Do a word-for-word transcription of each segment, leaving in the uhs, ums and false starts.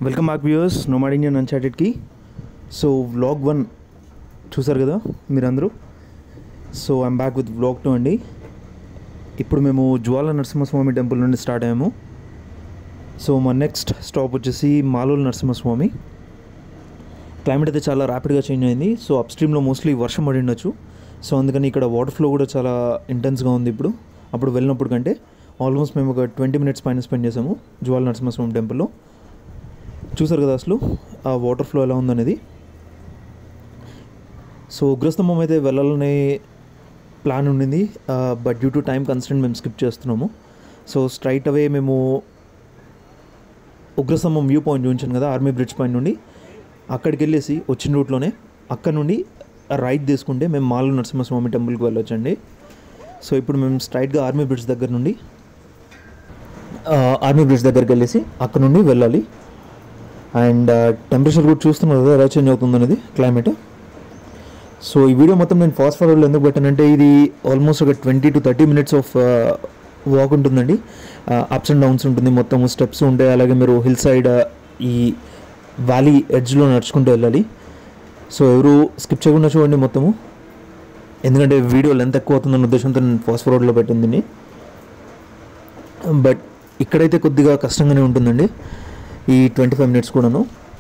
Welcome back viewers Nomad Indian అన్చార్టెడ్కి. So vlog one చూసారు కదా మీరందరూ. So I'm back with vlog two అండి. ఇప్పుడు మేము జ్వాల నరసింహస్వామి టెంపుల్ నుండి స్టార్ట్ అయ్యాము. సో మా నెక్స్ట్ స్టాప్ వచ్చేసి మాలోల్ నరసింహస్వామి. క్లైమేట్ అయితే చాలా ర్యాపిడ్గా చేంజ్ అయింది. సో అప్ స్ట్రీమ్లో మోస్ట్లీ వర్షం పడి ఉండొచ్చు. సో అందుకని ఇక్కడ వాటర్ ఫ్లో కూడా చాలా ఇంటెన్స్గా ఉంది ఇప్పుడు అప్పుడు వెళ్ళినప్పుడు కంటే. ఆల్మోస్ట్ మేము ఒక ట్వంటీ మినిట్స్ పైన స్పెండ్ చేసాము జ్వాల నరసింహస్వామి టెంపుల్లో. చూసారు కదా అసలు ఆ వాటర్ ఫ్లో ఎలా ఉందనేది. సో ఉగ్రస్తంభం అయితే వెళ్ళాలనే ప్లాన్ ఉండింది, but due to time constant మేము స్కిప్ చేస్తున్నాము. సో స్ట్రైట్ అవే మేము ఉగ్రస్తంభం వ్యూ పాయింట్ చూపించాను కదా ఆర్మీ బ్రిడ్జ్ పాయింట్ నుండి, అక్కడికి వెళ్ళేసి వచ్చిన రూట్లోనే అక్కడ నుండి రైట్ తీసుకుంటే మేము మాలోల్ నరసింహస్వామి టెంపుల్కి వెళ్ళొచ్చండి. సో ఇప్పుడు మేము స్ట్రైట్గా ఆర్మీ బ్రిడ్జ్ దగ్గర నుండి ఆర్మీ బ్రిడ్జ్ దగ్గరికి వెళ్ళేసి అక్కడ నుండి వెళ్ళాలి. అండ్ టెంపరేచర్ కూడా చూస్తున్నారు కదా ఎలా చేంజ్ అవుతుంది అనేది క్లైమేట్. సో ఈ వీడియో మొత్తం నేను ఫాస్ట్ ఫార్వర్డ్లో ఎందుకు పెట్టానంటే ఇది ఆల్మోస్ట్ ఒక twenty to thirty minutes of walk ఉంటుందండి. అప్స్ అండ్ డౌన్స్ ఉంటుంది, మొత్తం స్టెప్స్ ఉంటాయి. అలాగే మీరు హిల్ సైడ్ ఈ వ్యాలీ ఎడ్జ్లో నడుచుకుంటూ వెళ్ళాలి. సో ఎవరు స్కిప్ చేయకుండా చూడండి మొత్తము, ఎందుకంటే వీడియో లెంత్ ఎక్కువ అవుతుందన్న ఉద్దేశంతో నేను ఫాస్ట్ ఫార్వర్డ్లో పెట్టింది. బట్ ఇక్కడైతే కొద్దిగా కష్టంగానే ఉంటుందండి ఈ ట్వంటీ ఫైవ్ మినిట్స్ కూడాను.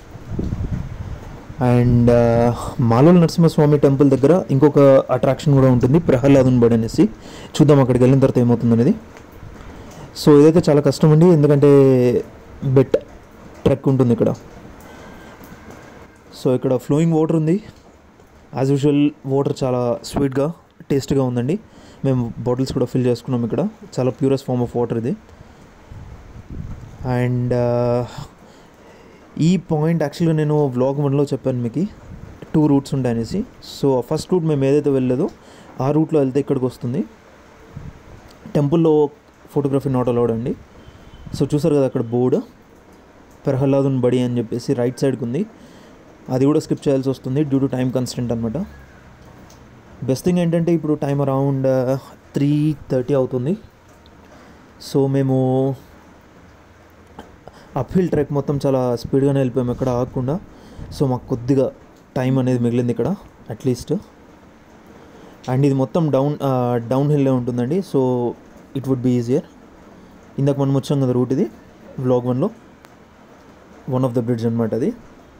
అండ్ మాలోల్ నరసింహస్వామి టెంపుల్ దగ్గర ఇంకొక అట్రాక్షన్ కూడా ఉంటుంది, ప్రహ్లాదుని బడి అనేసి. చూద్దాం అక్కడికి వెళ్ళిన తర్వాత ఏమవుతుంది అనేది. సో ఇదైతే చాలా కష్టం అండి, ఎందుకంటే బెట్ ట్రెక్ ఉంటుంది ఇక్కడ. సో ఇక్కడ ఫ్లోయింగ్ వాటర్ ఉంది. యాజ్ యూజువల్ వాటర్ చాలా స్వీట్గా టేస్ట్గా ఉందండి. మేము బాటిల్స్ కూడా ఫిల్ చేసుకున్నాం ఇక్కడ. చాలా ప్యూరెస్ట్ ఫామ్ ఆఫ్ వాటర్ ఇది. అండ్ ఈ పాయింట్ యాక్చువల్గా నేను వ్లాగ్ వన్లో చెప్పాను మీకు టూ రూట్స్ ఉంటాయి అనేసి. సో ఫస్ట్ రూట్ మేము ఏదైతే వెళ్ళలేదో ఆ రూట్లో వెళ్తే ఇక్కడికి వస్తుంది. టెంపుల్లో ఫోటోగ్రఫీ నాట్ అలౌడ్ అండి. సో చూసారు కదా అక్కడ బోర్డు ప్రహ్లాదుని బడి అని చెప్పేసి రైట్ సైడ్కి ఉంది. అది కూడా స్కిప్ చేయాల్సి వస్తుంది డ్యూ టు టైం కన్స్టెంట్ అనమాట. బెస్ట్ థింగ్ ఏంటంటే ఇప్పుడు టైం అరౌండ్ త్రీ థర్టీ అవుతుంది. సో మేము అప్హిల్ ట్రెక్ మొత్తం చాలా స్పీడ్గానే వెళ్ళిపోయాము ఎక్కడ ఆగకుండా. సో మాకు కొద్దిగా టైం అనేది మిగిలింది ఇక్కడ అట్లీస్ట్. అండ్ ఇది మొత్తం డౌన్ డౌన్ హిల్లే ఉంటుందండి. So it would be easier. ఇందాక మనం వచ్చాం కదా రూట్, ఇది వ్లాగ్ వన్లో వన్ ఆఫ్ ద బ్రిడ్జ్ అనమాట అది.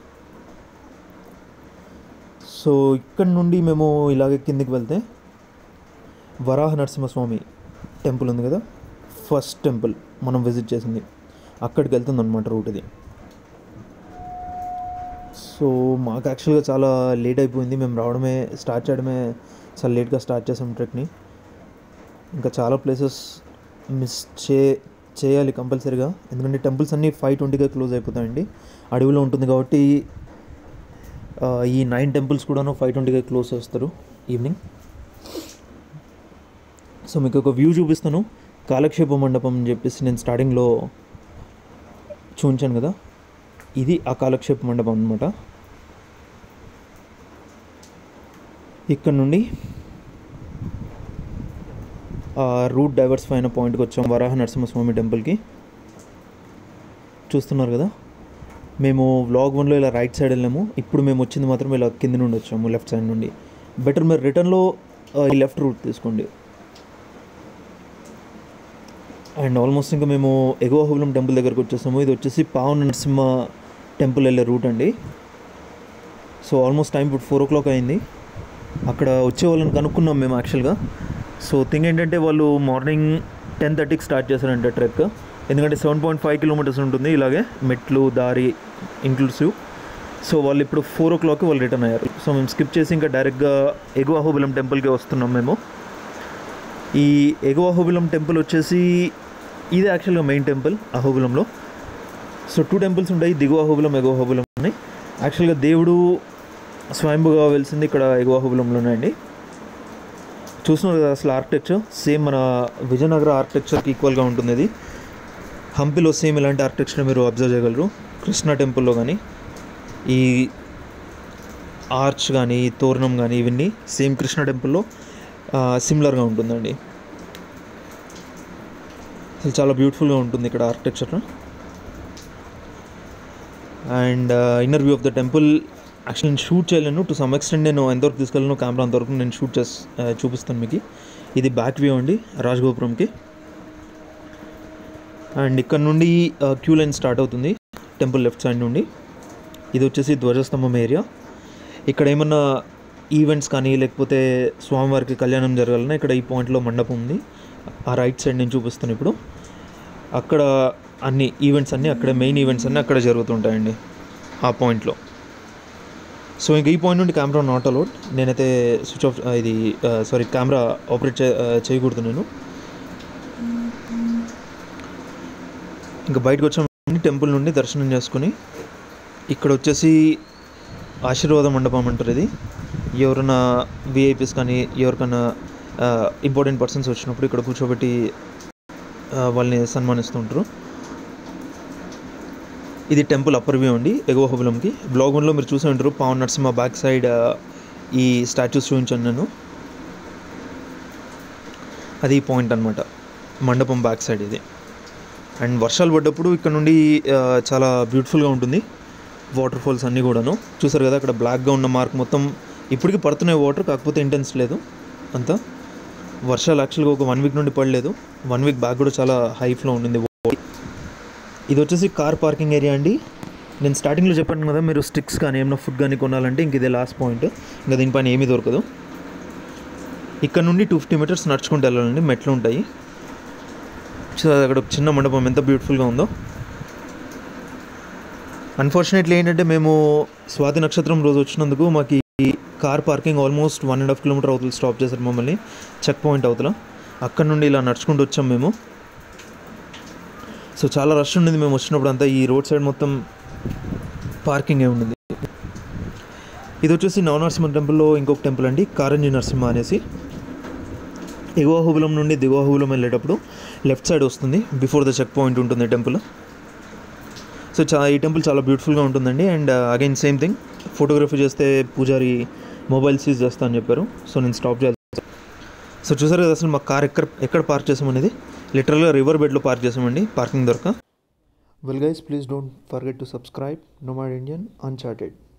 సో ఇక్కడ నుండి మేము ఇలాగే కిందికి వెళ్తే వరాహ నరసింహస్వామి టెంపుల్ ఉంది కదా, ఫస్ట్ టెంపుల్ మనం విజిట్ చేసింది, అక్కడికి వెళ్తుంది అనమాట రూట్ ఇది. సో మాకు యాక్చువల్గా చాలా లేట్ అయిపోయింది. మేము రావడమే స్టార్ట్ చేయడమే చాలా లేట్గా స్టార్ట్ చేసాం ట్రెక్ని. ఇంకా చాలా ప్లేసెస్ మిస్ చే చేయాలి కంపల్సరీగా, ఎందుకంటే టెంపుల్స్ అన్నీ ఫైవ్ ట్వంటీగా క్లోజ్ అయిపోతాయండి. అడవిలో ఉంటుంది కాబట్టి ఈ నైన్ టెంపుల్స్ కూడాను ఫైవ్ ట్వంటీగా క్లోజ్ చేస్తారు ఈవినింగ్. సో మీకు ఒక వ్యూ చూపిస్తాను. కాలక్షేప మండపం అని చెప్పేసి నేను స్టార్టింగ్లో చూపించాను కదా, ఇది ఆ కాలక్షేప మండపం అనమాట. ఇక్కడ నుండి రూట్ డైవర్సిఫై అయిన పాయింట్కి వచ్చాం, వరాహ నరసింహస్వామి టెంపుల్కి. చూస్తున్నారు కదా, మేము వ్లాగ్ వన్లో ఇలా రైట్ సైడ్ వెళ్ళాము. ఇప్పుడు మేము వచ్చింది మాత్రం ఇలా కింద నుండి వచ్చాము, లెఫ్ట్ సైడ్ నుండి. బెటర్ మీరు రిటర్న్లో ఈ లెఫ్ట్ రూట్ తీసుకోండి. అండ్ ఆల్మోస్ట్ ఇంకా మేము ఎగువ అహోబిలం టెంపుల్ దగ్గరకు వచ్చేసాము. ఇది వచ్చేసి పావన నరసింహ టెంపుల్ వెళ్ళే రూట్ అండి. సో ఆల్మోస్ట్ టైం ఇప్పుడు ఫోర్ ఓ క్లాక్ అయింది. అక్కడ వచ్చే వాళ్ళని కనుక్కున్నాం మేము యాక్చువల్గా. సో థింగ్ ఏంటంటే వాళ్ళు మార్నింగ్ టెన్ థర్టీకి స్టార్ట్ చేశారంటే ట్రెక్, ఎందుకంటే సెవెన్ పాయింట్ ఫైవ్ కిలోమీటర్స్ ఉంటుంది ఇలాగే మెట్లు దారి ఇంక్లూసివ్. సో వాళ్ళు ఇప్పుడు ఫోర్ ఓ క్లాక్కి వాళ్ళు రిటర్న్ అయ్యారు. సో మేము స్కిప్ చేసి ఇంకా డైరెక్ట్గా ఎగువ అహోబిలం టెంపుల్కి వస్తున్నాం మేము. ఈ ఎగువ అహోబిలం టెంపుల్ వచ్చేసి ఇది యాక్చువల్గా మెయిన్ టెంపుల్ అహోబిలంలో. సో టూ టెంపుల్స్ ఉంటాయి, దిగువ అహోబిలం ఎగువ అహోబిలం అని. యాక్చువల్గా దేవుడు స్వయంభుగా వెలిసింది ఇక్కడ ఎగువ అహోబిలంలోనే అండి. చూస్తున్నారు కదా అసలు ఆర్కిటెక్చర్ సేమ్ మన విజయనగర ఆర్కిటెక్చర్కి ఈక్వల్గా ఉంటుంది. అది హంపిలో సేమ్ ఇలాంటి ఆర్కిటెక్చర్ మీరు అబ్జర్వ్ చేయగలరు. కృష్ణ టెంపుల్లో కానీ ఈ ఆర్చ్ కానీ తోరణం కానీ ఇవన్నీ సేమ్ కృష్ణ టెంపుల్లో సిమిలర్గా ఉంటుందండి. అసలు చాలా బ్యూటిఫుల్గా ఉంటుంది ఇక్కడ architecture. And inner view of the temple. Actually నేను షూట్ చేయలేను, టు సమ్ ఎక్స్టెంట్ నేను ఎంతవరకు తీసుకెళ్ళను కెమెరా అంతవరకు నేను షూట్ చేసి చూపిస్తాను మీకు. ఇది బ్యాక్ వ్యూ అండి రాజగోపురంకి. అండ్ ఇక్కడ నుండి క్యూ లైన్ స్టార్ట్ అవుతుంది టెంపుల్ లెఫ్ట్ సైడ్ నుండి. ఇది వచ్చేసి ధ్వజస్తంభం ఏరియా. ఇక్కడ ఏమన్నా ఈవెంట్స్ కానీ లేకపోతే స్వామివారికి కళ్యాణం జరగాలన్నా ఇక్కడ ఈ పాయింట్లో మండపం ఉంది. ఆ రైట్ సైడ్ నేను చూపిస్తాను ఇప్పుడు. అక్కడ అన్ని ఈవెంట్స్ అన్నీ అక్కడ మెయిన్ ఈవెంట్స్ అన్నీ అక్కడ జరుగుతుంటాయండి ఆ పాయింట్లో. సో ఇంక ఈ పాయింట్ నుండి కెమెరా నాట్ అలౌడ్. నేనైతే స్విచ్ ఆఫ్ ఇది సారీ కెమెరా ఆపరేట్ చే చేయకూడదు నేను. ఇంకా బయటకు వచ్చాము టెంపుల్ నుండి దర్శనం చేసుకుని. ఇక్కడ వచ్చేసి ఆశీర్వాద మండపం అంటారు ఇది. ఎవరైనా విఐపీస్ కానీ ఎవరికైనా ఇంపార్టెంట్ పర్సన్స్ వచ్చినప్పుడు ఇక్కడ కూర్చోబెట్టి వాళ్ళని సన్మానిస్తుంటారు. ఇది టెంపుల్ అప్పర్ వ్యూ అండి ఎగువ హోబులంకి. బ్లాగ్ వన్లో మీరు చూసే ఉంటారు పావన్ నరసింహ బ్యాక్ సైడ్ ఈ స్టాచ్యూస్ చూపించాను నేను. అది ఈ పాయింట్ అనమాట, మండపం బ్యాక్ సైడ్ ఇది. అండ్ వర్షాలు పడ్డప్పుడు ఇక్కడ నుండి చాలా బ్యూటిఫుల్గా ఉంటుంది. వాటర్ ఫాల్స్ అన్నీ కూడాను చూసారు కదా. అక్కడ బ్లాక్గా ఉన్న మార్క్ మొత్తం ఇప్పటికీ పడుతున్నాయి వాటర్, కాకపోతే ఇంటెన్స్ లేదు అంతా. వర్షాలు యాక్చువల్గా ఒక వన్ వీక్ నుండి పడలేదు, వన్ వీక్ బ్యాక్ కూడా చాలా హై ఫ్లో ఉండింది. ఇది వచ్చేసి కార్ పార్కింగ్ ఏరియా అండి. నేను స్టార్టింగ్లో చెప్పాను కదా మీరు స్టిక్స్ కానీ ఏమైనా ఫుడ్ కానీ కొనాలంటే ఇంక ఇదే లాస్ట్ పాయింట్, ఇంకా దీనిపైన ఏమీ దొరకదు. ఇక్కడ నుండి టూ ఫిఫ్టీ మీటర్స్ నడుచుకుంటూ వెళ్ళాలండి, మెట్లు ఉంటాయి. అక్కడ ఒక చిన్న మండపం ఎంత బ్యూటిఫుల్గా ఉందో. అన్ఫార్చునేట్లీ ఏంటంటే మేము స్వాతి నక్షత్రం రోజు వచ్చినందుకు మాకు ఈ car parking almost one and half kilometre అవతల స్టాప్ చేశారు మమ్మల్ని, చెక్ పాయింట్ అవతల. అక్కడ నుండి ఇలా నడుచుకుంటూ వచ్చాం మేము. సో చాలా రష్ ఉండింది మేము వచ్చినప్పుడు అంతా. ఈ రోడ్ సైడ్ మొత్తం పార్కింగే ఉండింది. ఇది వచ్చేసి నవనరసింహ టెంపుల్లో ఇంకొక టెంపుల్ అండి, కారంజీ నరసింహ అనేసి. ఎగువ హోబులం నుండి దిగువ హోబులం వెళ్ళేటప్పుడు లెఫ్ట్ సైడ్ వస్తుంది, బిఫోర్ ద చెక్ పాయింట్ ఉంటుంది టెంపుల్. సో చా ఈ టెంపుల్ చాలా బ్యూటిఫుల్గా ఉంటుందండి. And again same thing, photography చేస్తే పూజారి మొబైల్ సీజ్ చేస్తా అని చెప్పారు. సో నేను స్టాప్ చేయాలి. సో చూసారు కదా అసలు మా కార్ ఎక్కడ ఎక్కడ పార్క్ చేసామనేది. లిటరల్గా రివర్ బెడ్లో పార్క్ చేసామండి, పార్కింగ్ దొరక. Well guys, please don't forget to subscribe Nomad Indian Uncharted.